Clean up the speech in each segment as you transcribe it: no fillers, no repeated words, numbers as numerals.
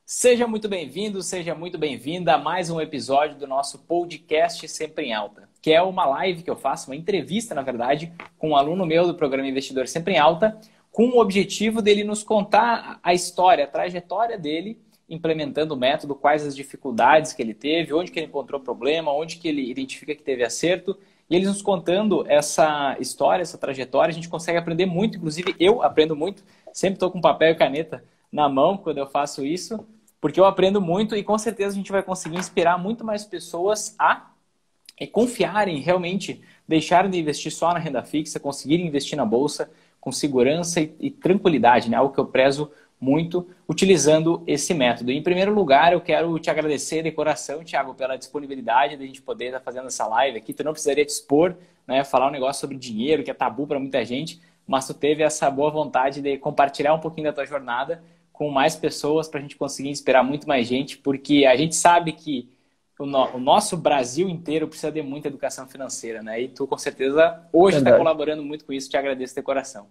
Seja muito bem-vindo, seja muito bem-vinda a mais um episódio do nosso podcast Sempre em Alta, que é uma live que eu faço, uma entrevista, na verdade, com um aluno meu do programa Investidor Sempre em Alta, com o objetivo dele nos contar a história, a trajetória dele, implementando o método, quais as dificuldades que ele teve, onde que ele encontrou problema, onde que ele identifica que teve acerto. E eles nos contando essa história, essa trajetória, a gente consegue aprender muito, inclusive eu aprendo muito, sempre estou com papel e caneta na mão quando eu faço isso, porque eu aprendo muito e com certeza a gente vai conseguir inspirar muito mais pessoas a confiarem realmente, deixarem de investir só na renda fixa, conseguirem investir na bolsa com segurança e tranquilidade, né? Algo que eu prezo muito utilizando esse método. E, em primeiro lugar, eu quero te agradecer de coração, Thiago, pela disponibilidade de a gente poder estar fazendo essa live aqui. Tu não precisaria te expor, né? Falar um negócio sobre dinheiro, que é tabu para muita gente, mas tu teve essa boa vontade de compartilhar um pouquinho da tua jornada com mais pessoas para a gente conseguir inspirar muito mais gente, porque a gente sabe que o nosso Brasil inteiro precisa de muita educação financeira, né? E tu, com certeza, hoje está colaborando muito com isso. Te agradeço de coração.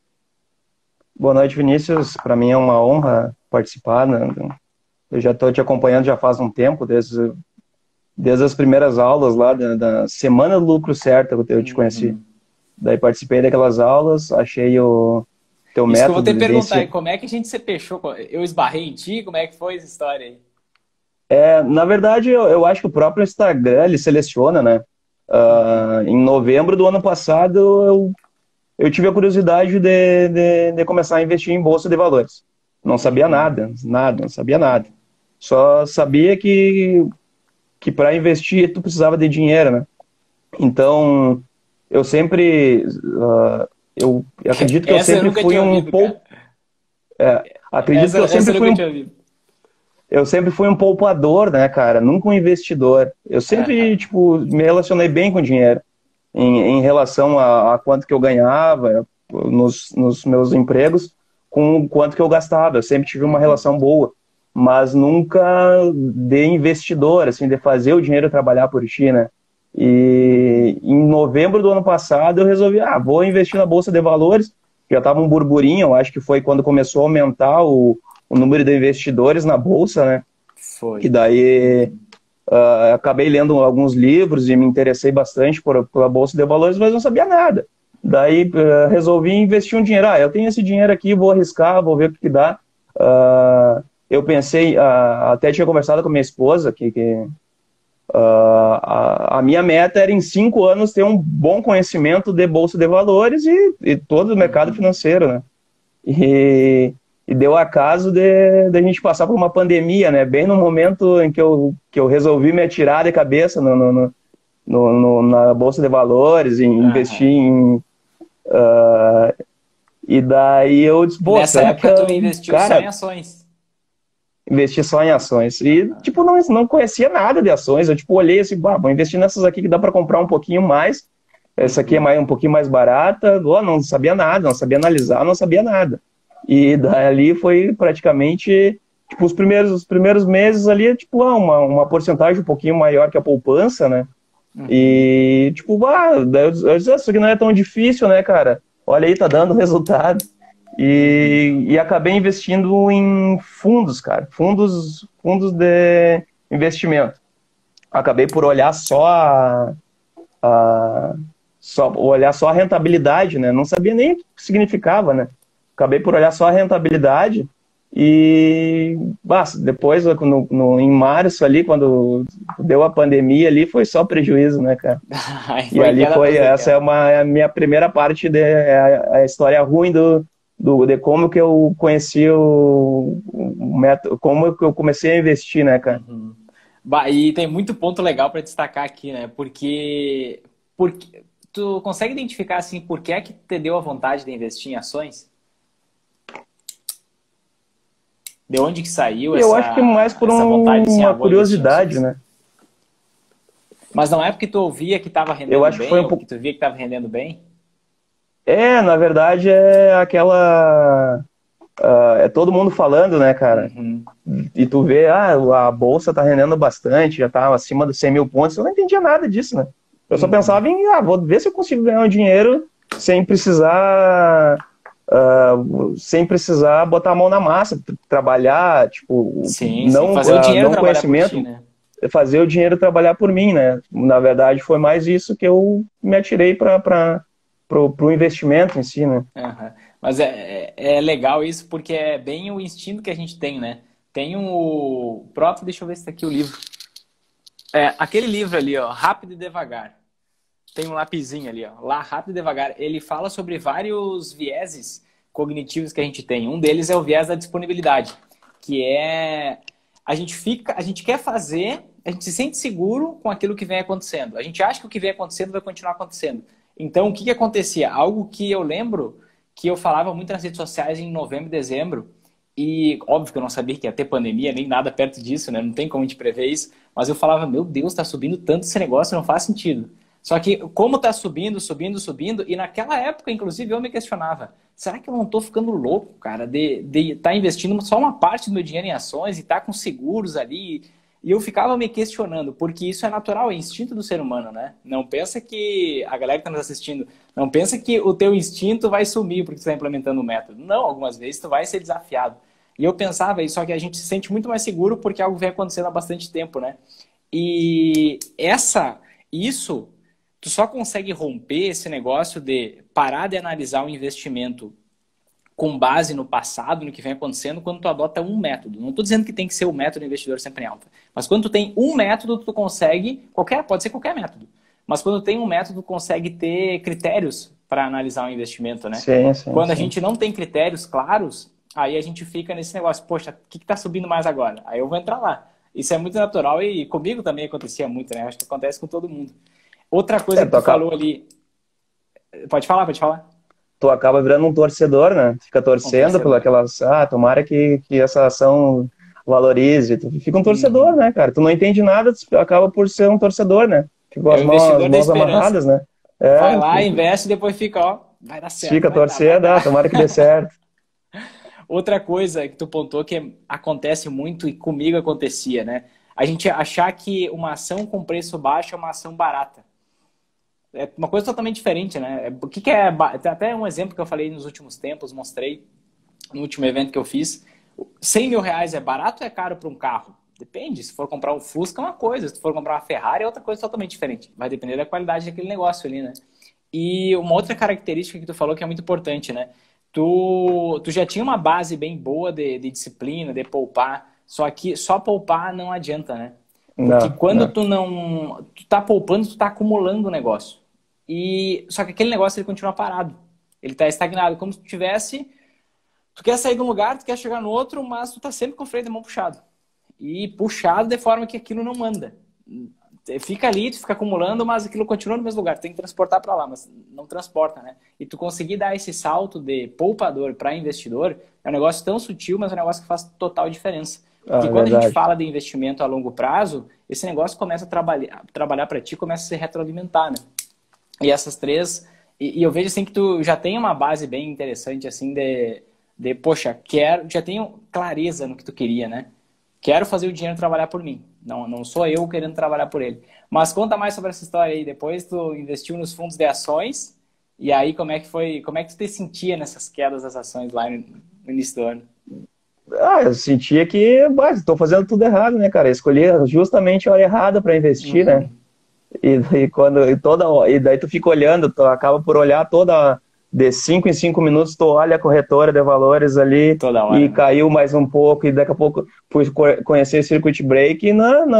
Boa noite, Vinícius. Para mim é uma honra participar, né? Eu já estou te acompanhando já faz um tempo, desde as primeiras aulas lá da Semana do Lucro Certo, que eu te conheci. Daí participei daquelas aulas, achei o teu Isso método. Que eu vou te perguntar, como é que a gente se fechou? Eu esbarrei em ti? Como é que foi essa história aí? Na verdade, eu acho que o próprio Instagram, ele seleciona, né? Em novembro do ano passado, eu tive a curiosidade de começar a investir em bolsa de valores. Não sabia nada, não sabia nada. Só sabia que para investir tu precisava de dinheiro, né? Então, eu sempre, eu acredito que eu Essa eu sempre nunca fui tinha um ouvido, pouco, cara. acredito que Essa eu nunca tinha ouvido. eu sempre fui um poupador, né, cara? Nunca um investidor. Eu sempre, Aham. tipo, me relacionei bem com dinheiro em relação a quanto que eu ganhava nos meus empregos, com o quanto que eu gastava. Eu sempre tive uma relação boa, mas nunca de investidor, assim, de fazer o dinheiro trabalhar por ti, né? E em novembro do ano passado eu resolvi, vou investir na Bolsa de Valores. Já estava um burburinho, eu acho que foi quando começou a aumentar o número de investidores na Bolsa, né? E Foi. daí acabei lendo alguns livros e me interessei bastante pela Bolsa de Valores, mas não sabia nada. Daí resolvi investir um dinheiro. Eu tenho esse dinheiro aqui, vou arriscar, vou ver o que dá. Eu pensei, até tinha conversado com a minha esposa, que a minha meta era em 5 anos ter um bom conhecimento de Bolsa de Valores e todo o mercado financeiro, né? E deu acaso de a gente passar por uma pandemia, né? Bem no momento em que eu resolvi me atirar de cabeça na Bolsa de Valores, investir em... e daí eu disse, pô, Nessa será que... época tu investiu só em Cara, ações. investi só em ações. E, tipo, não conhecia nada de ações. Eu, tipo, olhei assim, vou investir nessas aqui que dá para comprar um pouquinho mais. Essa aqui é um pouquinho mais barata. Não sabia nada, não sabia analisar, não sabia nada. E dali foi praticamente, tipo, os primeiros meses ali, tipo, uma porcentagem um pouquinho maior que a poupança, né? E, tipo, daí eu disse, isso aqui não é tão difícil, né, cara? Olha aí, tá dando resultado. E acabei investindo em fundos, cara. Fundos de investimento. Acabei por olhar olhar só a rentabilidade, né? Não sabia nem o que significava, né? Acabei por olhar só a rentabilidade e depois, em março ali, quando deu a pandemia ali, foi só prejuízo, né, cara? E ali essa é a minha primeira parte, a história ruim de como que eu conheci o método, como que eu comecei a investir, né, cara? E tem muito ponto legal para destacar aqui, né? Porque tu consegue identificar assim por que é que te deu a vontade de investir em ações? De onde que saiu Eu acho que mais por essa vontade de assim, uma vou investir em curiosidade, ações? né? Mas não é porque tu ouvia que estava Eu rendendo acho que foi bem um ou que pouco. tu via que estava rendendo bem? Na verdade, é aquela. É todo mundo falando, né, cara? E tu vê, a bolsa tá rendendo bastante, já tá acima dos 100 mil pontos. Eu não entendia nada disso, né? Eu só pensava em, vou ver se eu consigo ganhar um dinheiro sem precisar sem precisar botar a mão na massa, trabalhar, tipo, Sim, não, fazer o dinheiro não trabalhar por conhecimento, ti, né? fazer o dinheiro trabalhar por mim, né? Na verdade, foi mais isso que eu me atirei para o investimento em si, né? Aham. Mas é legal isso porque é bem o instinto que a gente tem, né? Tem o próprio, deixa eu ver se tá aqui o livro. Aquele livro ali, ó, Rápido e Devagar. Tem um lapisinho ali, ó, lá, Rápido e Devagar. Ele fala sobre vários vieses cognitivos que a gente tem. Um deles é o viés da disponibilidade, que é a gente quer fazer, a gente se sente seguro com aquilo que vem acontecendo. A gente acha que o que vem acontecendo vai continuar acontecendo. Então, o que que acontecia? Algo que eu lembro que eu falava muito nas redes sociais em novembro e dezembro, e óbvio que eu não sabia que ia ter pandemia, nem nada perto disso, né? Não tem como a gente prever isso, mas eu falava, meu Deus, tá subindo tanto esse negócio, não faz sentido. Só que como tá subindo, subindo, subindo, e naquela época, inclusive, eu me questionava, será que eu não tô ficando louco, cara, de estar investindo só uma parte do meu dinheiro em ações e estar com seguros ali? E eu ficava me questionando, porque isso é natural, é instinto do ser humano, né? Não pensa que a galera que está nos assistindo, não pensa que o teu instinto vai sumir porque tu está implementando o método. Não, algumas vezes tu vai ser desafiado. E eu pensava isso, só que a gente se sente muito mais seguro porque algo vem acontecendo há bastante tempo, né? E isso, tu só consegue romper esse negócio de parar de analisar o investimento com base no passado, no que vem acontecendo, quando tu adota um método. Não estou dizendo que tem que ser o método investidor sempre em alta, mas quando tu tem um método, tu consegue, pode ser qualquer método, mas quando tem um método, tu consegue ter critérios para analisar o investimento, né? Sim, sim, Quando a sim. gente não tem critérios claros, aí a gente fica nesse negócio, poxa, o que está subindo mais agora? Aí eu vou entrar lá. Isso é muito natural e comigo também acontecia muito, né? Acho que acontece com todo mundo. Outra coisa que Tu tu acaba, falou ali, pode falar, pode falar. tu acaba virando um torcedor, né? Fica Um torcendo por torcedor. aquelas, tomara que essa ação valorize. Tu fica um torcedor, Uhum. né, cara? Tu não entende nada, tu acaba por ser um torcedor, né? Fica com É o as investidor da mãos esperança. amarradas, né? Vai É, lá, investe e depois fica, ó, vai dar certo, fica vai dar, vai torcendo, dar. tomara que dê certo. Outra coisa que tu pontuou que acontece muito e comigo acontecia, né? A gente achar que uma ação com preço baixo é uma ação barata. É uma coisa totalmente diferente, né? O que que é... Tem até um exemplo que eu falei nos últimos tempos, mostrei no último evento que eu fiz. 100 mil reais é barato ou é caro para um carro? Depende. Se for comprar um Fusca é uma coisa, se for comprar uma Ferrari é outra coisa totalmente diferente. Vai depender da qualidade daquele negócio ali, né? E uma outra característica que tu falou que é muito importante, né? Tu já tinha uma base bem boa de disciplina, de poupar, só que só poupar não adianta, né? Porque Não, quando não. tu não... Tu tá poupando, tu tá acumulando o negócio. Só que aquele negócio ele continua parado. Ele tá estagnado, como se tu tivesse... Tu quer sair de um lugar, tu quer chegar no outro, mas tu tá sempre com o freio de mão puxado. E puxado de forma que aquilo não anda. Fica ali, tu fica acumulando, mas aquilo continua no mesmo lugar. Tu tem que transportar para lá, mas não transporta, né? E tu conseguir dar esse salto de poupador para investidor é um negócio tão sutil, mas é um negócio que faz total diferença. Porque É quando a gente verdade. fala de investimento a longo prazo, esse negócio começa a trabalhar para ti, começa a se retroalimentar, né? E essas três... E eu vejo assim que tu já tem uma base bem interessante, assim, poxa, já tenho clareza no que tu queria, né? Quero fazer o dinheiro trabalhar por mim. Não sou eu querendo trabalhar por ele. Mas conta mais sobre essa história aí. Depois tu investiu nos fundos de ações. E aí como é que foi? Como é que tu te sentia nessas quedas das ações lá no início do ano? Eu sentia que, estou fazendo tudo errado, né, cara? Eu escolhi justamente a hora errada para investir, né? Uhum. E daí tu fica olhando, tu acaba por olhar de 5 em 5 minutos, tu olha a corretora de valores ali Toda hora, e né? caiu mais um pouco, e daqui a pouco fui conhecer Circuit Break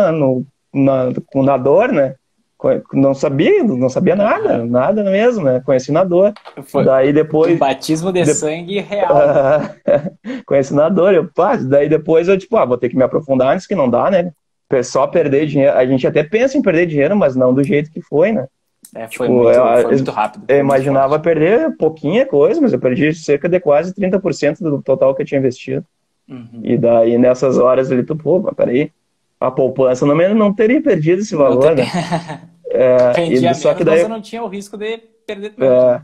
na dor, né? Não sabia nada, Aham. nada mesmo, né? Conheci na dor. Foi Daí um depois, batismo de de- sangue real, né? conheci na dor, daí depois eu tipo, vou ter que me aprofundar antes que não dá, né? Só perder dinheiro, a gente até pensa em perder dinheiro, mas não do jeito que foi, né? Tipo, Foi muito rápido, eu foi muito imaginava forte. perder pouquinha coisa, mas eu perdi cerca de quase 30% do total que eu tinha investido. Uhum. E daí, nessas horas ali, mas peraí, a poupança não teria perdido esse Não te... valor, né? Rendia Só que menos, mas eu daí, não tinha o risco de perder tanto, é, né?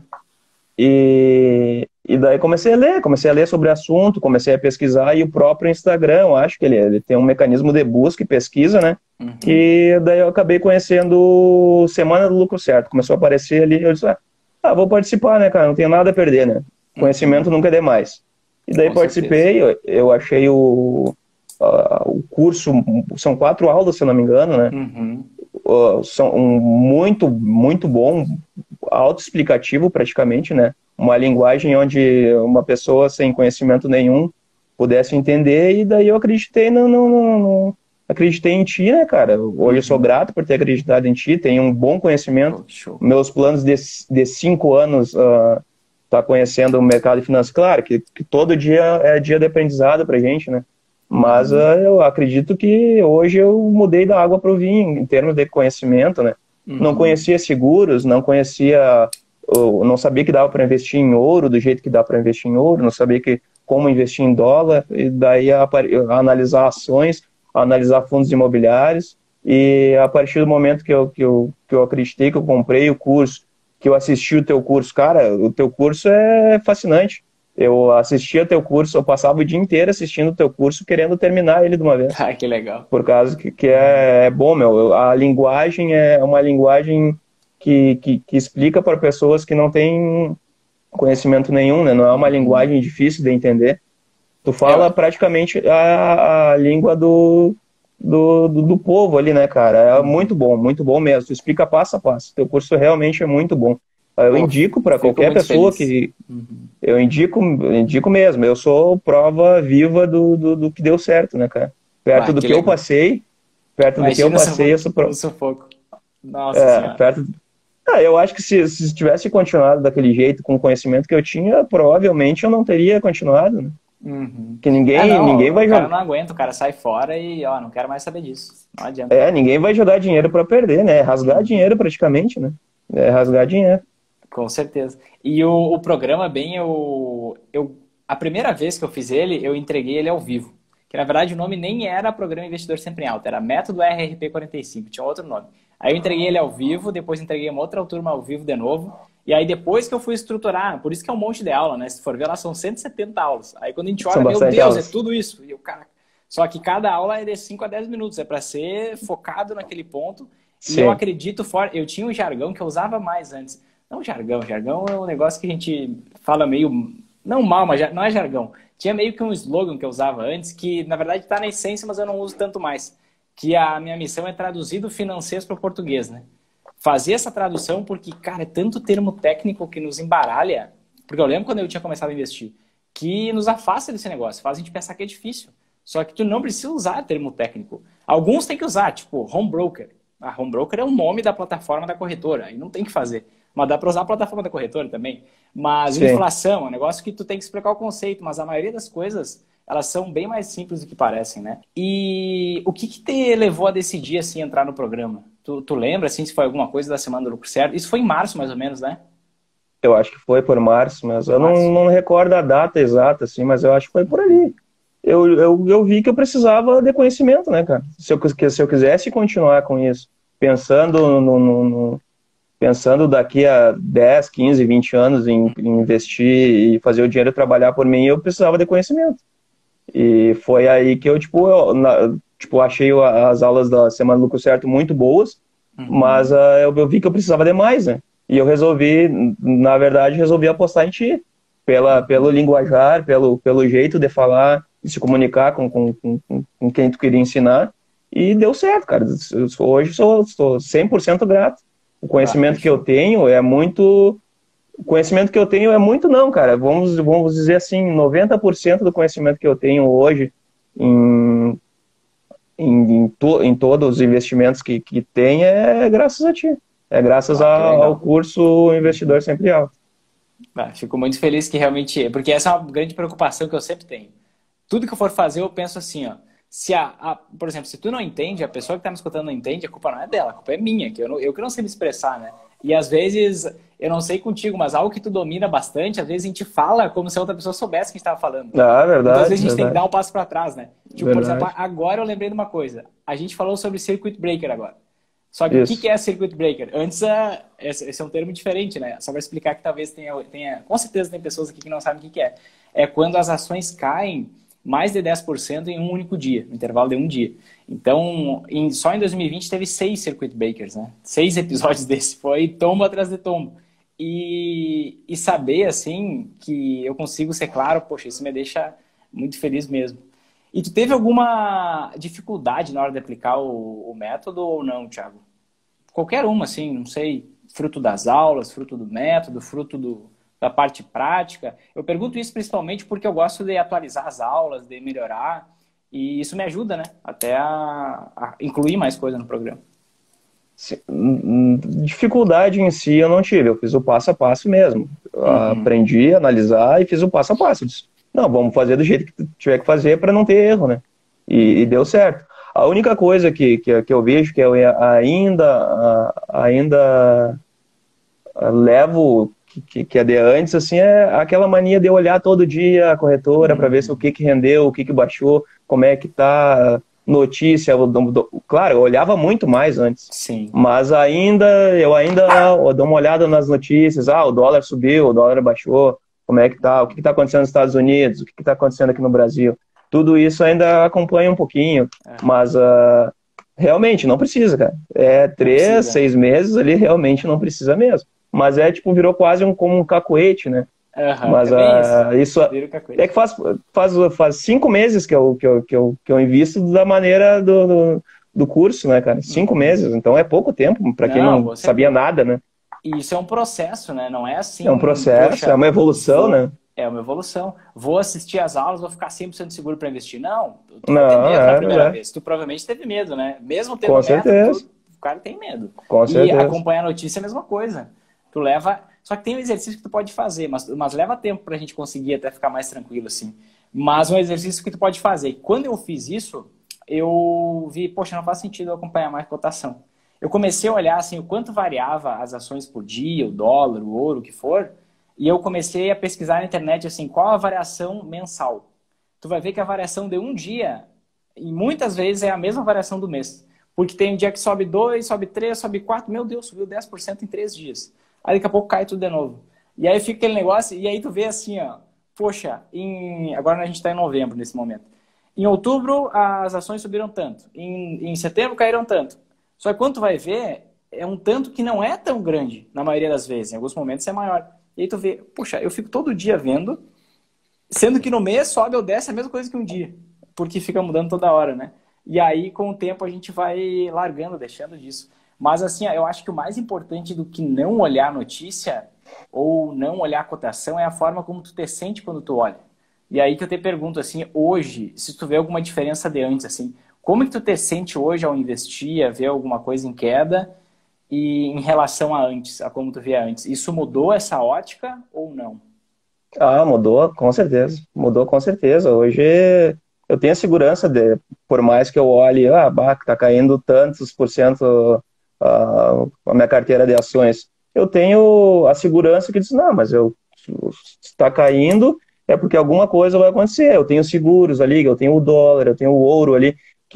e daí comecei a ler sobre o assunto, comecei a pesquisar, e o próprio Instagram, eu acho que ele tem um mecanismo de busca e pesquisa, né? Uhum. E daí eu acabei conhecendo Semana do Lucro Certo. Começou a aparecer ali, eu disse, vou participar, né, cara? Não tenho nada a perder, né? Conhecimento nunca é demais. E daí Com certeza. participei, eu achei o curso, são 4 aulas, se eu não me engano, né? Uhum. São muito, muito bom, autoexplicativo praticamente, né? Uma linguagem onde uma pessoa sem conhecimento nenhum pudesse entender, e daí eu acreditei acreditei em ti, né, cara? Hoje eu sou Uhum. grato por ter acreditado em ti, tenho um bom conhecimento. Show, show. Meus planos de 5 anos tá conhecendo o mercado financeiro. Claro que todo dia é dia de aprendizado pra gente, né? Mas Uhum. eu acredito que hoje eu mudei da água para o vinho, em termos de conhecimento, né? Não Uhum. conhecia seguros, não conhecia, não sabia que dava para investir em ouro do jeito que dá para investir em ouro, não sabia como investir em dólar, e daí analisar ações, analisar fundos imobiliários, e a partir do momento que eu acreditei, que eu comprei o curso, que eu assisti o teu curso, cara, o teu curso é fascinante. Eu assistia teu curso, eu passava o dia inteiro assistindo o teu curso, querendo terminar ele de uma vez. Ah, que legal. Por causa que é bom, meu. A linguagem é uma linguagem que explica para pessoas que não têm conhecimento nenhum, né? Não é uma Uhum. linguagem difícil de entender. Tu fala Eu, praticamente a língua do povo ali, né, cara? É uhum. muito bom mesmo. Tu explica passo a passo. Teu curso realmente é muito bom. Eu Pô, indico para fico qualquer muito pessoa feliz. que Uhum. eu indico mesmo. Eu sou prova viva do que deu certo, né, cara? Bah, Perto do que que eu legal. passei, perto do que eu Imagina passei, eu o sufoco. Nossa é, senhora. perto. Eu acho que se tivesse continuado daquele jeito, com o conhecimento que eu tinha, provavelmente eu não teria continuado, né? Uhum. Que É, ninguém não, o vai cara jogar. não aguenta, o cara sai fora e, ó, não quero mais saber disso. Não adianta. Ninguém vai jogar dinheiro para perder, né? É rasgar Uhum. dinheiro praticamente, né? É rasgar dinheiro. Com certeza. E o programa, bem, a primeira vez que eu fiz ele, eu entreguei ele ao vivo. Que na verdade o nome nem era Programa Investidor Sempre em Alta, era Método RRP 45, tinha outro nome. Aí eu entreguei ele ao vivo, depois entreguei uma outra turma ao vivo de novo. E aí depois que eu fui estruturar, por isso que é um monte de aula, né? Se for ver lá, são 170 aulas. Aí quando a gente São olha, meu bastante Deus, é aulas. tudo isso. E eu, cara. Só que cada aula é de 5 a 10 minutos, é para ser focado naquele ponto. E eu Sim. acredito, eu tinha um jargão que eu usava mais antes. Não jargão, jargão é um negócio que a gente fala meio, não mal, mas não é jargão. Tinha meio que um slogan que eu usava antes, que na verdade está na essência, mas eu não uso tanto mais. Que a minha missão é traduzir do financeiro para o português, né? Fazer essa tradução, porque, cara, é tanto termo técnico que nos embaralha. Porque eu lembro quando eu tinha começado a investir, que nos afasta desse negócio, faz a gente pensar que é difícil. Só que tu não precisa usar termo técnico. Alguns tem que usar, tipo home broker. A home broker é o nome da plataforma da corretora, aí não tem que fazer. Mas dá para usar a plataforma da corretora também. Mas Sim. inflação é um negócio que tu tem que explicar o conceito, mas a maioria das coisas, elas são bem mais simples do que parecem, né? E o que te levou a decidir, assim, entrar no programa? Tu lembra, assim, se foi alguma coisa da Semana do Lucro Certo? Isso foi em março, mais ou menos, né? Eu acho que foi por março, mas Por eu não, março. não recordo a data exata, assim, mas eu acho que foi por Uhum. ali. Eu vi que eu precisava de conhecimento, né, cara? Se eu quisesse continuar com isso, pensando pensando daqui a 10, 15, 20 anos em investir e fazer o dinheiro trabalhar por mim, eu precisava de conhecimento. E foi aí que eu, tipo, achei as aulas da Semana do Lucro Certo muito boas, mas Uhum. eu vi que eu precisava de mais, né? E eu na verdade, resolvi apostar em ti, pelo Uhum. linguajar, pelo jeito de falar, de se comunicar com quem tu queria ensinar, e deu certo, cara. Hoje sou 100% grato. O Bah, que conhecimento que eu show. tenho é muito o conhecimento que eu tenho é muito não, cara. Vamos dizer assim, 90% do conhecimento que eu tenho hoje em, em todos os investimentos que tem é graças a ti. É graças Bah, que ao legal. curso Uhum. Investidor Sempre Alto. Bah, fico muito feliz que realmente, porque essa é uma grande preocupação que eu sempre tenho. Tudo que eu for fazer, eu penso assim, ó. Se por exemplo, se tu não entende, a pessoa que está me escutando não entende, a culpa não é dela, a culpa é minha, eu que não sei me expressar, né? E às vezes, eu não sei contigo, mas algo que tu domina bastante, às vezes a gente fala como se a outra pessoa soubesse o que a gente estava falando. Ah, Então, às verdade, vezes, a gente tem que dar um verdade, passo para trás, né? Tipo, por exemplo, verdade. agora eu lembrei de uma coisa. A gente falou sobre circuit breaker agora. Só que o que Isso. é circuit breaker? Antes, esse é um termo diferente, né? Só para explicar que talvez tenha, com certeza tem pessoas aqui que não sabem o que é. É quando as ações caem mais de 10% em um único dia, no intervalo de um dia. Então, só em 2020 teve 6 circuit breakers, né? 6 episódios desse. Foi tombo atrás de tombo. e saber, assim, que eu consigo ser claro, poxa, isso me deixa muito feliz mesmo. E tu teve alguma dificuldade na hora de aplicar o método ou não, Thiago? Qualquer uma, assim, não sei, fruto das aulas, fruto do método, da parte prática. Eu pergunto isso principalmente porque eu gosto de atualizar as aulas, de melhorar, e isso me ajuda, né? Até a incluir mais coisa no programa. Dificuldade em si eu não tive, eu fiz o passo a passo mesmo. Uhum. Aprendi a analisar e fiz o passo a passo. Eu disse, não, vamos fazer do jeito que tu tiver que fazer para não ter erro, né? E deu certo. A única coisa que eu vejo que eu ainda levo que é de antes, assim, é aquela mania de olhar todo dia a corretora para ver se o Uhum. que rendeu, o que baixou, como é que tá notícia. Claro, eu olhava muito mais antes, Sim. mas eu ainda dou uma olhada nas notícias, o dólar subiu, o dólar baixou, como é que tá, o que está acontecendo nos Estados Unidos, o que está acontecendo aqui no Brasil. Tudo isso ainda acompanha um pouquinho, Uhum. mas realmente não precisa, cara. É Não 3, precisa, né? 6 meses ali, realmente não precisa mesmo. Mas tipo, virou quase como um cacuete, né? Aham, Mas é bem isso. isso Vira o é que cacuete. faz 5 meses que eu invisto da maneira do curso, né, cara? 5 meses, Uhum. então é pouco tempo para quem Não, não com sabia certeza. nada, né? E isso é um processo, né? Não é É um assim, processo, é poxa, uma evolução, né? é uma evolução. Vou assistir às aulas, vou ficar 100% seguro para investir. Não, tu vai ter Não, medo na é primeira verdade. vez. Tu provavelmente teve medo, né? Mesmo tendo Com método, certeza, o cara tem medo. com E certeza. acompanhar a notícia é a mesma coisa. Tu leva. Só que tem um exercício que tu pode fazer, mas leva tempo pra gente conseguir até ficar mais tranquilo, assim. Mas um exercício que tu pode fazer. Quando eu fiz isso, eu vi, poxa, não faz sentido eu acompanhar mais cotação. Eu comecei a olhar assim o quanto variava as ações por dia, o dólar, o ouro, o que for, e eu comecei a pesquisar na internet assim, qual a variação mensal. Tu vai ver que a variação de um dia, e muitas vezes é a mesma variação do mês. Porque tem um dia que sobe 2, sobe 3, sobe 4, meu Deus, subiu 10% em 3 dias. Aí daqui a pouco cai tudo de novo. E aí fica aquele negócio, e aí tu vê assim, ó, poxa, agora a gente está em novembro nesse momento. Em outubro as ações subiram tanto, em setembro caíram tanto. Só que quando tu vai ver, é um tanto que não é tão grande na maioria das vezes. Em alguns momentos é maior. E aí tu vê, puxa, eu fico todo dia vendo, sendo que no mês sobe ou desce a mesma coisa que um dia, porque fica mudando toda hora, né? E aí com o tempo a gente vai largando, deixando disso. Mas assim, eu acho que o mais importante do que não olhar a notícia ou não olhar a cotação é a forma como tu te sente quando tu olha. E aí que eu te pergunto assim, hoje, se tu vê alguma diferença de antes, assim, como que tu te sente hoje ao investir, a ver alguma coisa em queda e em relação a antes, a como tu via antes? Isso mudou essa ótica ou não? Mudou, com certeza. Mudou com certeza. Hoje eu tenho a segurança por mais que eu olhe, que tá caindo tantos por cento a minha carteira de ações, eu tenho a segurança que diz, não, mas se está caindo é porque alguma coisa vai acontecer. Eu tenho seguros ali, eu tenho o dólar, eu tenho o ouro ali,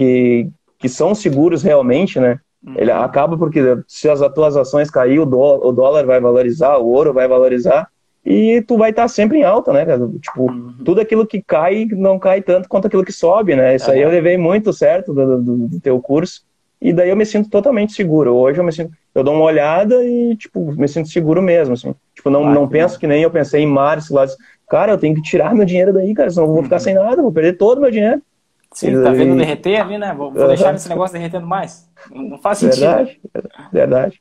que são seguros realmente, né? Ele Uhum. acaba porque se as tuas ações cair, o dólar vai valorizar, o ouro vai valorizar, e tu vai estar sempre em alta, né, cara? Tipo, Uhum. tudo aquilo que cai não cai tanto quanto aquilo que sobe, né? Isso aí eu Aham. levei muito certo do teu curso, e daí eu me sinto totalmente seguro. Hoje eu dou uma olhada e, tipo, me sinto seguro mesmo, assim. Tipo, Ah, não que penso bom. que nem eu pensei em março, lá, cara, eu tenho que tirar meu dinheiro daí, cara, senão eu vou ficar sem Uhum. nada, vou perder todo o meu dinheiro. Sim, tá vendo derreter ali, né? Vou deixar esse Aham, negócio derretendo mais. Não faz sentido. verdade, verdade.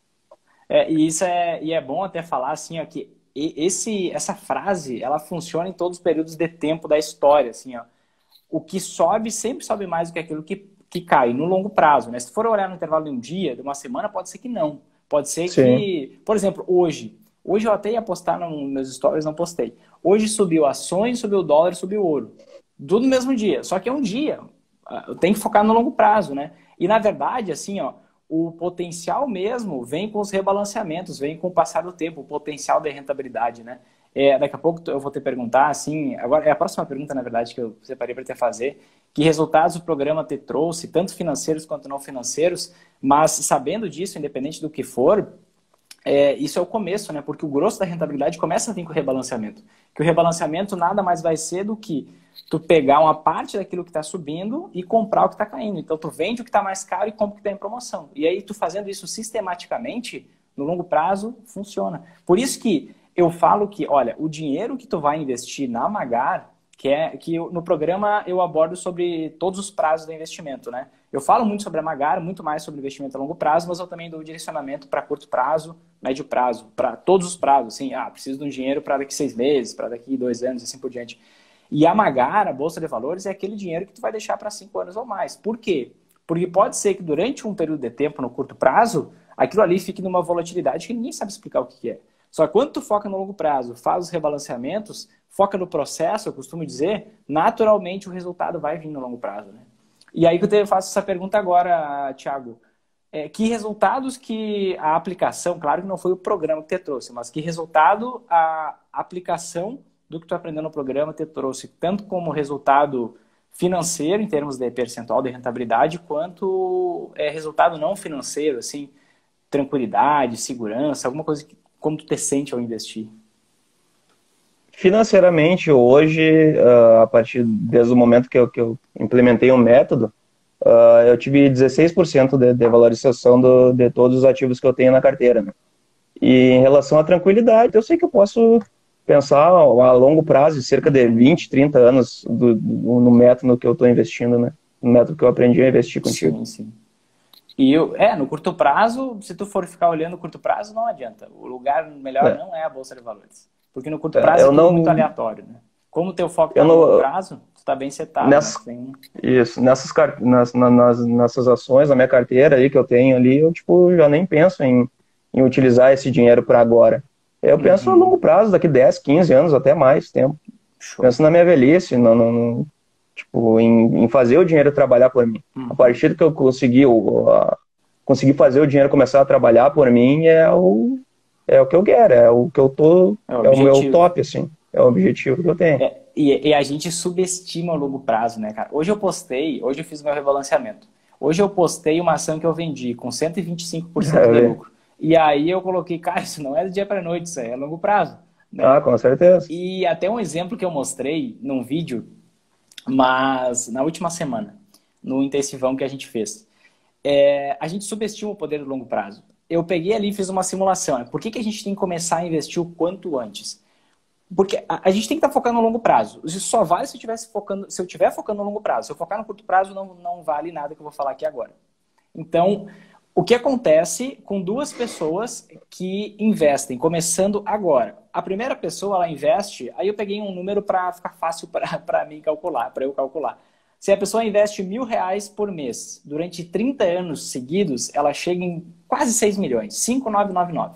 E é bom até falar assim, ó, que essa frase, ela funciona em todos os períodos de tempo da história, assim, ó. O que sobe sempre sobe mais do que aquilo que cai no longo prazo, né? Se for olhar no intervalo de um dia, de uma semana, pode ser que não. Pode ser Sim. que, por exemplo, hoje eu até ia postar nos meus stories, não postei. Hoje subiu ações, subiu o dólar, subiu o ouro. Tudo no mesmo dia, só que é um dia. Tem que focar no longo prazo, né? E na verdade, assim, ó, o potencial mesmo vem com os rebalanceamentos, vem com o passar do tempo, o potencial de rentabilidade, né? Daqui a pouco eu vou te perguntar, assim, agora é a próxima pergunta, na verdade, que eu separei para te fazer, que resultados o programa te trouxe, tanto financeiros quanto não financeiros, mas sabendo disso, independente do que for, isso é o começo, né? Porque o grosso da rentabilidade começa a vir com o rebalanceamento. Que o rebalanceamento nada mais vai ser do que tu pegar uma parte daquilo que está subindo e comprar o que está caindo. Então tu vende o que está mais caro e compra o que está em promoção. E aí tu fazendo isso sistematicamente, No longo prazo, funciona. Por isso que eu falo que, olha, o dinheiro que tu vai investir na Magar, no programa eu abordo sobre todos os prazos do investimento, né? Eu falo muito sobre a Magar, muito mais sobre investimento a longo prazo, mas eu também dou direcionamento para curto prazo, médio prazo, para todos os prazos. Assim, preciso de um dinheiro para daqui 6 meses, para daqui 2 anos, assim por diante. E a Magar, a Bolsa de Valores, é aquele dinheiro que tu vai deixar para 5 anos ou mais. Por quê? Porque pode ser que durante um período de tempo, no curto prazo, aquilo ali fique numa volatilidade que ninguém sabe explicar o que é. Só que quando tu foca no longo prazo, faz os rebalanceamentos, foca no processo, eu costumo dizer, naturalmente o resultado vai vir no longo prazo, né? E aí que eu faço essa pergunta agora, Thiago. Que resultados que a aplicação, claro que não foi o programa que te trouxe, mas que resultado a aplicação do que tu aprendeu no programa te trouxe, tanto como resultado financeiro, em termos de percentual de rentabilidade, quanto resultado não financeiro, assim, tranquilidade, segurança, alguma coisa que, como tu te sente ao investir? Financeiramente, hoje, desde o momento que eu implementei um método, eu tive 16% de valorização de todos os ativos que eu tenho na carteira, né? E em relação à tranquilidade, eu sei que eu posso pensar a longo prazo, cerca de 20, 30 anos no método que eu estou investindo, né? No método que eu aprendi a investir contigo. Sim, sim. E no curto prazo, se tu for ficar olhando no curto prazo, não adianta. O lugar melhor não é a Bolsa de Valores. Porque no curto prazo é tudo muito aleatório, né? Como o teu foco está no longo prazo, tu está bem setado. Isso, nessas ações, na minha carteira aí que eu tenho ali, eu já nem penso em utilizar esse dinheiro para agora. Eu penso a longo prazo, daqui 10, 15 anos, até mais tempo. Show. Penso na minha velhice, em fazer o dinheiro trabalhar por mim. A partir que eu conseguir fazer o dinheiro começar a trabalhar por mim, é o que eu quero, é o que eu tô, é o meu top, assim. É o objetivo que eu tenho. E a gente subestima o longo prazo, né, cara? Hoje eu fiz meu rebalanceamento. Hoje eu postei uma ação que eu vendi com 125% de lucro. E aí eu coloquei, cara, isso não é do dia para noite, isso aí é longo prazo. Né? Com certeza. E até um exemplo que eu mostrei num vídeo, mas na última semana, no intensivão que a gente fez. A gente subestima o poder do longo prazo. Eu peguei ali e fiz uma simulação. Né? Por que a gente tem que começar a investir o quanto antes? Porque a gente tem que estar focando no longo prazo. Isso só vale se eu estiver focando no longo prazo. Se eu focar no curto prazo, não vale nada que eu vou falar aqui agora. Então, o que acontece com duas pessoas que investem, começando agora? A primeira pessoa, ela investe, aí eu peguei um número para ficar fácil para mim calcular, para eu calcular. Se a pessoa investe R$1.000 por mês, durante 30 anos seguidos, ela chega em quase 6 milhões, 5.999.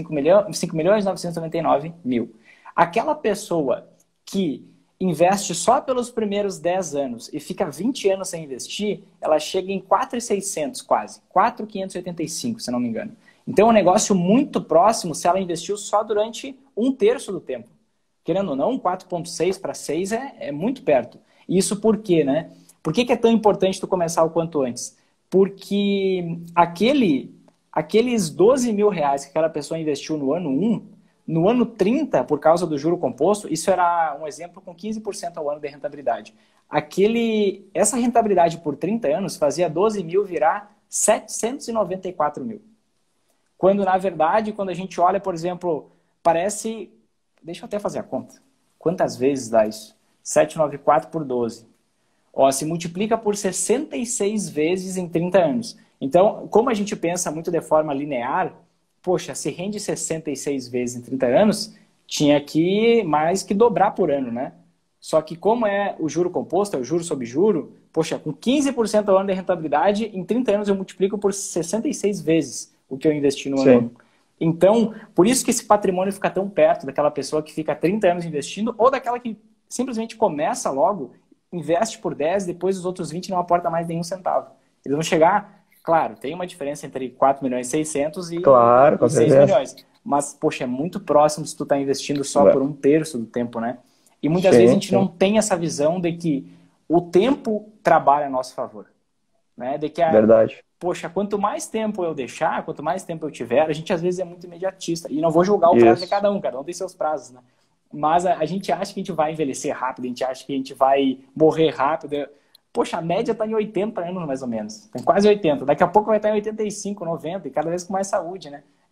5.999.000. Aquela pessoa que investe só pelos primeiros 10 anos e fica 20 anos sem investir, ela chega em 4.600 quase, 4.585, se não me engano. Então é um negócio muito próximo se ela investiu só durante 1/3 do tempo. Querendo ou não, 4.6 para 6 é muito perto. Isso por quê, né? Por que é tão importante tu começar o quanto antes? Porque aqueles 12 mil reais que aquela pessoa investiu no ano 1, no ano 30, por causa do juro composto, isso era um exemplo com 15% ao ano de rentabilidade. Essa rentabilidade por 30 anos fazia 12 mil virar 794 mil. Quando, na verdade, quando a gente olha, por exemplo, parece... Deixa eu até fazer a conta. Quantas vezes dá isso? 794 por 12. Se multiplica por 66 vezes em 30 anos. Então, como a gente pensa muito de forma linear, poxa, se rende 66 vezes em 30 anos, tinha que mais que dobrar por ano, né? Só que como é o juro composto, é o juro sobre juro, poxa, com 15% ao ano de rentabilidade, em 30 anos eu multiplico por 66 vezes o que eu investi no ano 1. Então, por isso que esse patrimônio fica tão perto daquela pessoa que fica 30 anos investindo ou daquela que simplesmente começa logo, investe por 10, depois os outros 20 não aporta mais nenhum centavo. Eles vão chegar... Claro, tem uma diferença entre 4.600.000 e 6 milhões. Mas, poxa, é muito próximo se tu está investindo só por 1/3 do tempo, né? E muitas vezes a gente não tem essa visão de que o tempo trabalha a nosso favor. Né? De que Verdade. Poxa, quanto mais tempo eu deixar, quanto mais tempo eu tiver, a gente às vezes é muito imediatista. E não vou julgar o prazo de cada um tem seus prazos, né? Mas a gente acha que a gente vai envelhecer rápido, a gente acha que a gente vai morrer rápido. Poxa, a média está em 80 anos, mais ou menos. Tem quase 80. Daqui a pouco vai estar em 85, 90, e cada vez com mais saúde, né?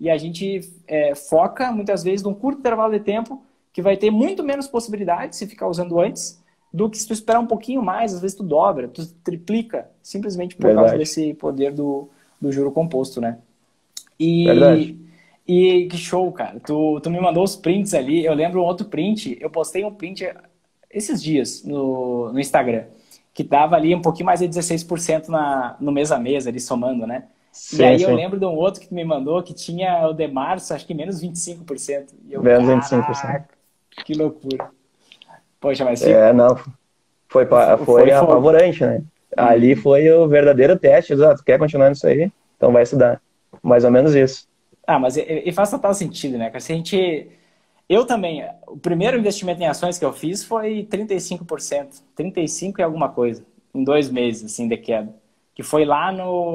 e a gente foca, muitas vezes, num curto intervalo de tempo que vai ter muito menos possibilidade se ficar usando antes do que se tu esperar um pouquinho mais, às vezes tu dobra, tu triplica, simplesmente por causa desse poder do juro composto, né? Verdade. E que show, cara. Tu me mandou os prints ali. Eu lembro um outro print. Eu postei um print esses dias no Instagram, que dava ali um pouquinho mais de 16% no mês a mês, ali somando, né? Sim, e aí sim. eu lembro de um outro que tu me mandou que tinha o de março, acho que menos 25%. E eu, Menos 25%. caraca, que loucura. Poxa, mas Não, foi foi fogo. apavorante, né? Ali Uhum. foi o verdadeiro teste. Tu quer continuar nisso aí? Então vai estudar. Mais ou menos isso. Ah, mas e faz total sentido, né, cara? Se a gente... Eu também, o primeiro investimento em ações que eu fiz foi 35%, 35 e alguma coisa, em 2 meses, assim, de queda. Que foi lá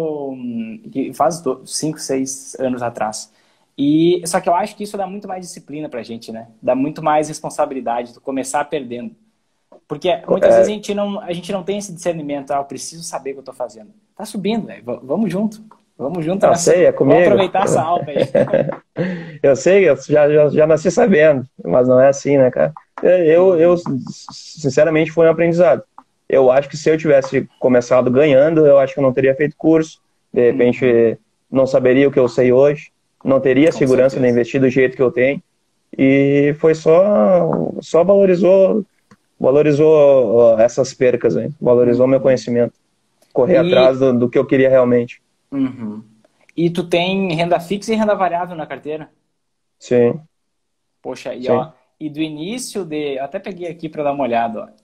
que faz 5, 6 anos atrás. Só que eu acho que isso dá muito mais disciplina pra gente, né? Dá muito mais responsabilidade, tu começar perdendo. Porque muitas vezes É, a gente não tem esse discernimento, eu preciso saber o que eu tô fazendo. Tá subindo, velho, vamos junto. Vamos junto eu nessa. sei, é Vamos comigo. aproveitar essa alta aí. Eu sei, eu já nasci sabendo, mas não é assim, né, cara? Eu, sinceramente, foi um aprendizado. Eu acho que se eu tivesse começado ganhando, eu acho que eu não teria feito curso. De Uhum, repente, não saberia o que eu sei hoje, não teria com segurança de certeza. investir do jeito que eu tenho. E foi só valorizou ó, essas percas, hein? Valorizou meu Uhum. conhecimento. Correr atrás E, do que eu queria realmente. uhum. E tu tem renda fixa e renda variável na carteira? Sim, Poxa, e ó, sim. e do início de, até peguei aqui para dar uma olhada, ó,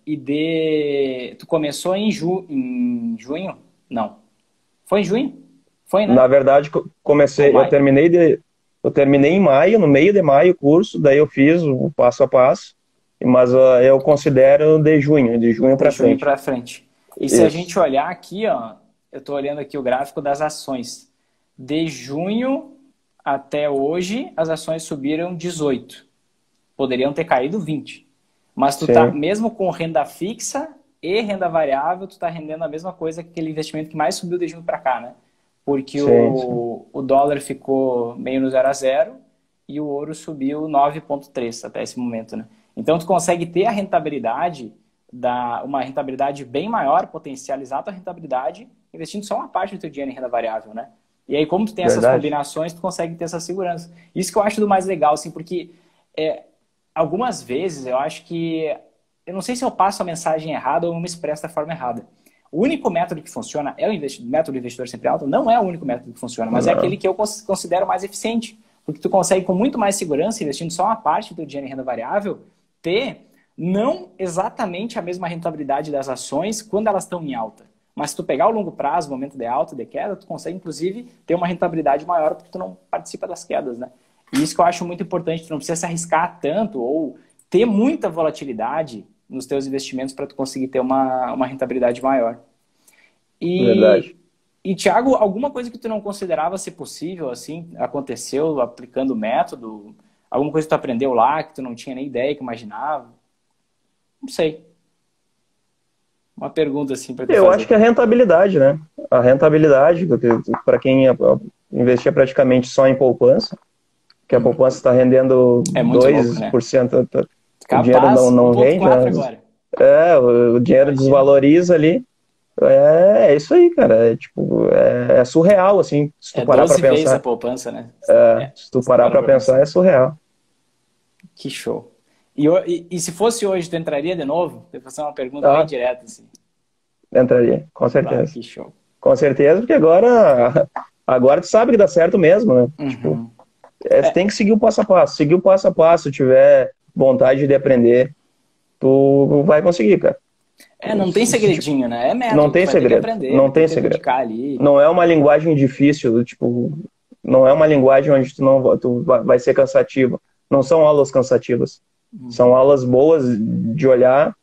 tu começou em junho? Não. Foi em junho? Foi, Na né? verdade, Ou comecei, maio? eu terminei em maio, no meio de maio o curso, daí eu fiz o passo a passo, mas eu considero de junho De para junho frente. para frente. E se a Isso, gente olhar aqui, ó, eu estou olhando aqui o gráfico das ações. De junho até hoje, as ações subiram 18. Poderiam ter caído 20. Mas tu tá, sim, mesmo com renda fixa e renda variável, tu tá rendendo a mesma coisa que aquele investimento que mais subiu de junho para cá, né? Porque sim, sim. o dólar ficou meio no zero a zero e o ouro subiu 9,3 até esse momento, né? Então tu consegue ter a rentabilidade, uma rentabilidade bem maior, potencializar a tua rentabilidade, investindo só uma parte do teu dinheiro em renda variável, né? E aí, como tu tem essas Verdade. combinações, tu consegue ter essa segurança. Isso que eu acho do mais legal, assim, porque é, algumas vezes eu acho que... Eu não sei se eu passo a mensagem errada ou eu me expresso da forma errada. O único método que funciona é o método do investidor sempre alto. Não é o único método que funciona, mas é aquele Não, que eu considero mais eficiente. Porque tu consegue com muito mais segurança, investindo só uma parte do teu dinheiro em renda variável, ter não exatamente a mesma rentabilidade das ações quando elas estão em alta. Mas se tu pegar o longo prazo, momento de alta, de queda, tu consegue inclusive ter uma rentabilidade maior porque tu não participa das quedas, né? E isso que eu acho muito importante, tu não precisa se arriscar tanto ou ter muita volatilidade nos teus investimentos para tu conseguir ter uma rentabilidade maior. E, verdade. Thiago, alguma coisa que tu não considerava ser possível, assim, aconteceu aplicando o método? Alguma coisa que tu aprendeu lá que tu não tinha nem ideia, que imaginava? Não sei. Uma pergunta assim para te Eu acho fazer. que a rentabilidade, né? A rentabilidade, para quem investia praticamente só em poupança, que a poupança está rendendo É muito louco, né? 2%, o dinheiro Capaz, não rende, né? 1,4 agora. O dinheiro Imagina. desvaloriza ali. É isso aí, cara. É, tipo, é surreal, assim, se tu É parar para 12 vezes a pensar. poupança, né? Se tu Se tu parar parar para pra pensar, pensar. é surreal. Que show. E se fosse hoje, tu entraria de novo? Vou fazer uma pergunta bem Ah, direta, assim. entraria, com Bah, certeza. que show. Com certeza, porque agora tu sabe que dá certo mesmo, né? Tipo, Uhum. tu tem que seguir o passo a passo. Seguir o passo a passo, tiver vontade de aprender, tu vai conseguir, cara. Não tem segredinho, né? É Não método, tu tem vai ter que segredo, aprender, não vai ter que tem te segredo. dedicar ali. Não é uma linguagem difícil, tipo, não é uma linguagem onde tu vai ser cansativo. Não são aulas cansativas. São Uhum. aulas boas de olhar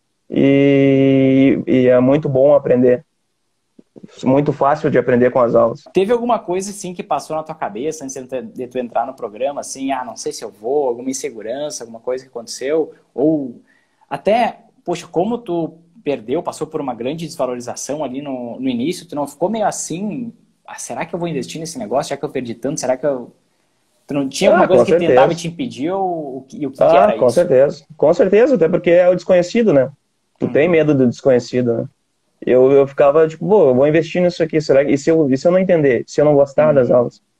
e é muito bom aprender. Muito fácil de aprender com as aulas. Teve alguma coisa, assim, que passou na tua cabeça antes de tu entrar no programa, assim, não sei se eu vou, alguma insegurança, alguma coisa que aconteceu? Ou até, poxa, como tu perdeu, passou por uma grande desvalorização ali no início, tu não ficou meio assim, será que eu vou investir nesse negócio, já que eu perdi tanto, será que eu... Tu não tinha alguma coisa com que tentava certeza. te impedir ou o que que era Com isso? certeza. Com certeza, até porque é o desconhecido, né? Tu tem Uhum, medo do desconhecido, né? Eu ficava, tipo, pô, eu vou investir nisso aqui, será que... E se eu não entender? Se eu não gostar das uhum, aulas?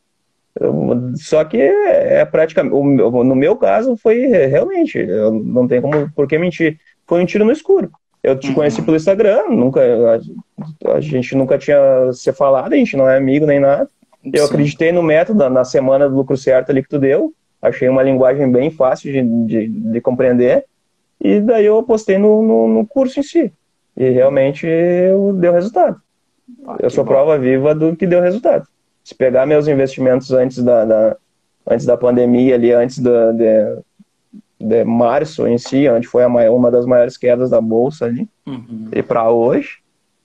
Só que é praticamente... No meu caso, foi realmente... Eu não tenho como... Por que mentir? Foi um tiro no escuro. Eu te conheci uhum. pelo Instagram, nunca... A gente nunca tinha se falado, a gente não é amigo nem nada. Eu Sim. acreditei no método, na semana do lucro certo ali que tu deu. Achei uma linguagem bem fácil de compreender. E daí eu apostei no curso em si. E realmente deu resultado. Pá, Eu que sou bom. prova viva do que deu resultado. Se pegar meus investimentos antes da pandemia, ali, antes de março em si, onde foi uma das maiores quedas da bolsa ali, Uhum. e para hoje,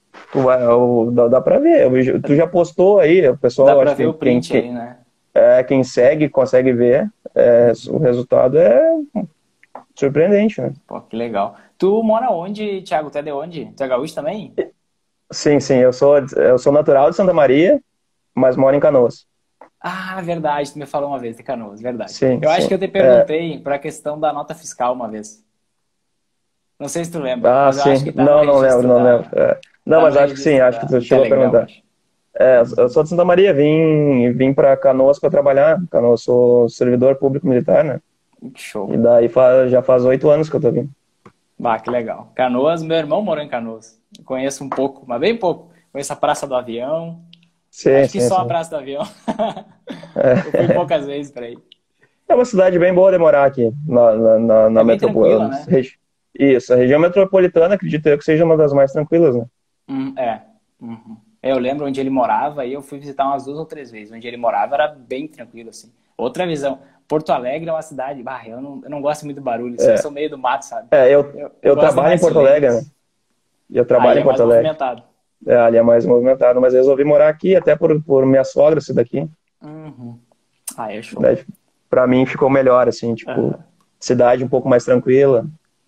dá para ver. Tu já postou aí, o Dá pessoal, pra acho ver que o print aí, né? quem segue consegue ver. O resultado é surpreendente, né? Pô, que legal. Tu mora onde, Thiago? Tu é de onde? Tu é gaúcho também? Sim, sim, eu sou natural de Santa Maria, mas moro em Canoas. Ah, verdade, tu me falou uma vez de Canoas, verdade. Sim, Eu acho sim. que eu te perguntei para a questão da nota fiscal uma vez. Não sei se tu lembra, Ah, mas eu acho sim. que tá no Não, não lembro, registro não lembro. da. Não, Tá no mas acho que sim, registro acho que tu do chegou a Telegram, perguntar. acho. Eu Uhum. sou de Santa Maria, vim para Canoas para trabalhar. Canoas, sou servidor público militar, né? Que E show. daí já faz 8 anos que eu tô vindo. Bah, que legal. Canoas, meu irmão morou em Canoas. Eu conheço um pouco, mas bem pouco. Conheço a Praça do Avião. Sim, Acho que sim, só a sim. Praça do Avião. Eu fui É, poucas vezes para aí. é uma cidade bem boa de morar aqui, É na bem tranquila, metrópole. né? Isso, a região metropolitana, acredito eu que seja uma das mais tranquilas, né? É. Uhum. Eu lembro onde ele morava e eu fui visitar umas 2 ou 3 vezes. Onde ele morava era bem tranquilo, assim. Outra visão. Porto Alegre é uma cidade. Bah, eu não gosto muito do barulho, assim. Eu É, sou meio do mato, sabe? Eu eu gosto de trabalho em mais Porto Alegre, né? silêncio. Eu Aí trabalho é em mais Porto Alegre. movimentado. Ali é mais movimentado, mas eu resolvi morar aqui até por minha sogra, esse daqui. Uhum. Aí é show. Daí, pra mim ficou melhor, assim, tipo, Aham. cidade um pouco mais tranquila,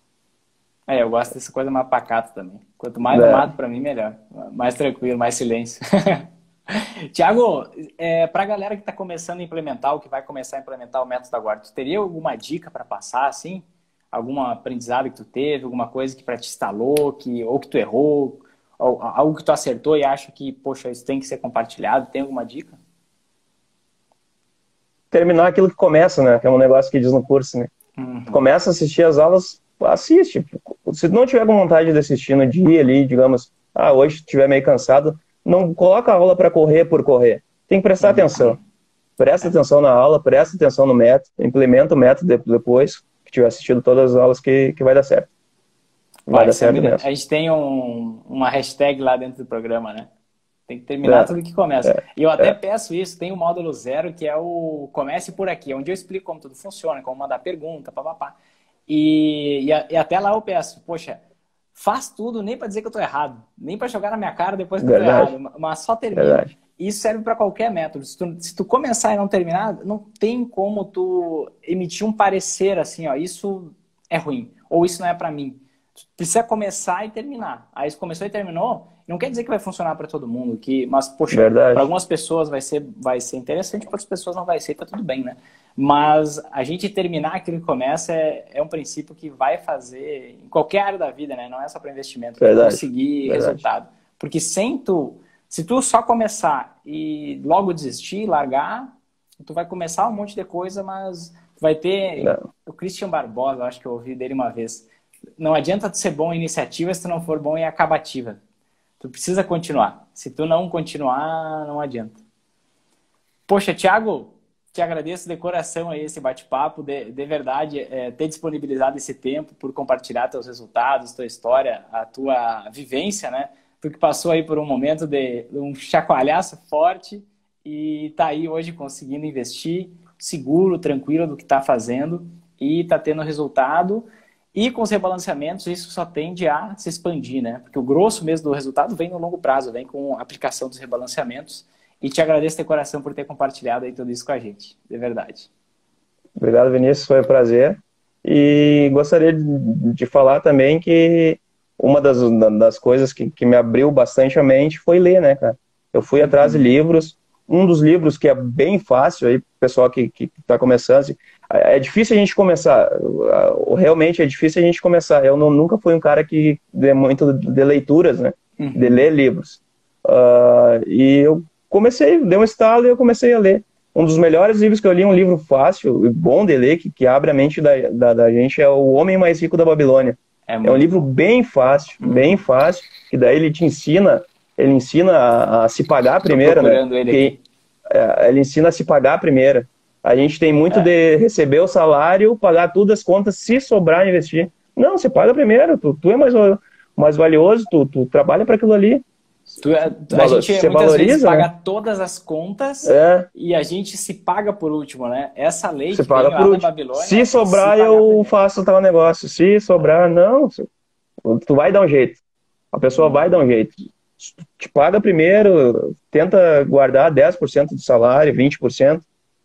É, eu gosto dessa coisa mais pacata também. Quanto mais no né? mato, pra mim, melhor. Mais tranquilo, mais silêncio. Tiago, para a galera que está começando a implementar, ou que vai começar a implementar o método da guarda, tu teria alguma dica para passar, assim? Algum aprendizado que tu teve, alguma coisa que para ti instalou, ou que tu errou, ou algo que tu acertou e acha que, poxa, isso tem que ser compartilhado? Tem alguma dica? Terminar aquilo que começa, né? Que é um negócio que diz no curso, né? Tu Uhum. começa a assistir as aulas, assiste. Se tu não tiver com vontade de assistir no dia ali, digamos, hoje tu estiver meio cansado, não coloca a aula para correr por correr. Tem que prestar atenção. Uhum. Presta É. atenção na aula, presta atenção no método, implementa o método depois que tiver assistido todas as aulas que vai dar certo. Vai Vai, dar certo a mesmo. gente tem uma hashtag lá dentro do programa, né? Tem que terminar É, tudo que começa. é, E eu até é. peço isso, tem o módulo zero, que é o Comece por aqui, onde eu explico como tudo funciona, como mandar pergunta, papapá. E até lá eu peço, poxa, faz tudo, nem para dizer que eu tô errado, nem para jogar na minha cara depois que eu tô Verdade, errado, mas só termina. verdade. Isso serve para qualquer método. Se tu começar e não terminar, não tem como tu emitir um parecer assim, ó, isso é ruim, ou isso não é para mim. Tu precisa começar e terminar. Aí se começou e terminou, não quer dizer que vai funcionar para todo mundo, mas poxa, para Verdade. algumas pessoas vai ser interessante, para outras pessoas não vai ser, tá tudo bem, né? Mas a gente terminar aquilo que começa é um princípio que vai fazer em qualquer área da vida, né? Não é só para investimento, para Verdade. conseguir Verdade. resultado. Porque se tu só começar e logo desistir, largar, tu vai começar um monte de coisa, mas vai ter Não, o Christian Barbosa, acho que eu ouvi dele uma vez. Não adianta tu ser bom em iniciativa se tu não for bom em acabativa. Tu precisa continuar. Se tu não continuar, não adianta. Poxa, Thiago, te agradeço de coração aí esse bate-papo, de verdade, ter disponibilizado esse tempo por compartilhar teus resultados, tua história, a tua vivência, né? Tu que passou aí por um momento de um chacoalhaço forte e tá aí hoje conseguindo investir seguro, tranquilo do que tá fazendo e tá tendo resultado. E com os rebalanceamentos, isso só tende a se expandir, né? Porque o grosso mesmo do resultado vem no longo prazo, vem com a aplicação dos rebalanceamentos. E te agradeço de coração por ter compartilhado aí tudo isso com a gente, de verdade. obrigado, Vinícius, foi um prazer. E gostaria de falar também que uma das coisas que me abriu bastante a mente foi ler, né, cara? Eu fui atrás de Uhum. livros, um dos livros que é bem fácil aí, pro pessoal que está começando, assim, é difícil a gente começar, realmente é difícil a gente começar. Eu nunca fui um cara que dê muito de leituras, né? De ler livros. E eu comecei, dei um estalo e eu comecei a ler. Um dos melhores livros que eu li, um livro fácil e bom de ler, que abre a mente da gente, é O Homem Mais Rico da Babilônia. É um livro bem fácil, que daí ele ensina a se pagar primeiro, né? Ele ensina a se pagar primeiro. A gente tem muito de receber o salário, pagar tudo as contas, se sobrar, investir. Não, você paga primeiro, tu é mais valioso, tu trabalha para aquilo ali. A gente muitas vezes paga todas as contas e a gente se paga por último, né? Essa lei que veio lá da Babilônia... Se sobrar, eu faço tal negócio. Se sobrar, não. Tu vai dar um jeito. A pessoa vai dar um jeito. Te paga primeiro, tenta guardar 10% do salário, 20%,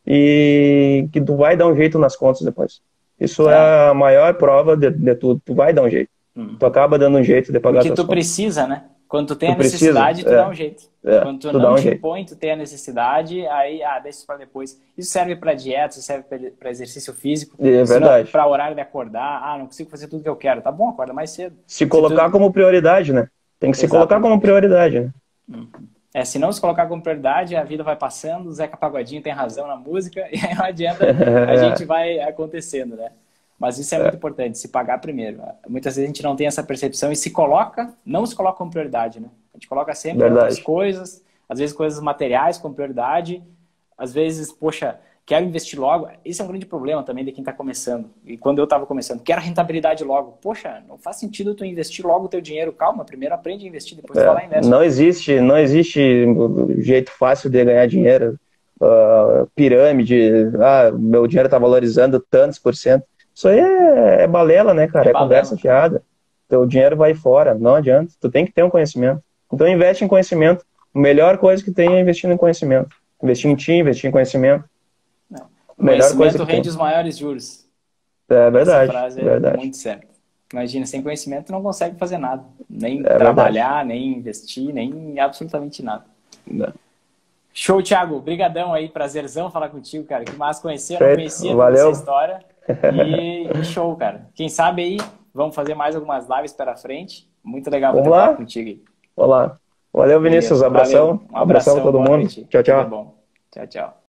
e que tu vai dar um jeito nas contas depois. Isso é a maior prova de tudo. Tu vai dar um jeito. Tu acaba dando um jeito de pagar as contas. Porque tu precisa, né? Quando tu tem a necessidade, tu dá um jeito. Quando tu não te impõe, tu tem a necessidade, aí, deixa isso para depois. Isso serve para dieta, isso serve para exercício físico. É verdade. Para horário de acordar. Não consigo fazer tudo que eu quero. Tá bom, acorda mais cedo. Se colocar como prioridade, né? Tem que se colocar como prioridade, né? Se não se colocar como prioridade, a vida vai passando, o Zeca Pagodinho tem razão na música, e aí não adianta, a gente vai acontecendo, né? Mas isso é muito importante, se pagar primeiro. Muitas vezes a gente não tem essa percepção e não se coloca como prioridade, né? A gente coloca sempre outras coisas, às vezes coisas materiais como prioridade, às vezes, poxa, quero investir logo. Esse é um grande problema também de quem está começando. E quando eu estava começando, quero rentabilidade logo. Poxa, não faz sentido tu investir logo o teu dinheiro. Calma, primeiro aprende a investir, depois tu vai lá e investe. Não existe jeito fácil de ganhar dinheiro. Pirâmide, meu dinheiro está valorizando tantos %. Isso aí é balela, né, cara? É conversa fiada. Teu dinheiro vai fora, não adianta. Tu tem que ter um conhecimento. Então investe em conhecimento. A melhor coisa que tem é investir em conhecimento. Investir em ti, investir em conhecimento. O conhecimento rende os maiores juros. É verdade. Essa frase verdade. É muito certa. Imagina, sem conhecimento tu não consegue fazer nada. Nem trabalhar, nem investir, nem absolutamente nada. Show, Thiago. Brigadão aí. Prazerzão falar contigo, cara. Que massa conhecer. Eu não conhecia toda essa história. E show, cara. Quem sabe aí, vamos fazer mais algumas lives para frente. Muito legal bater papo contigo aí. Olá. Valeu, Vinícius. Abração. Um abração a todo mundo. Noite. Tchau, tchau. Tudo bom. Tchau, tchau.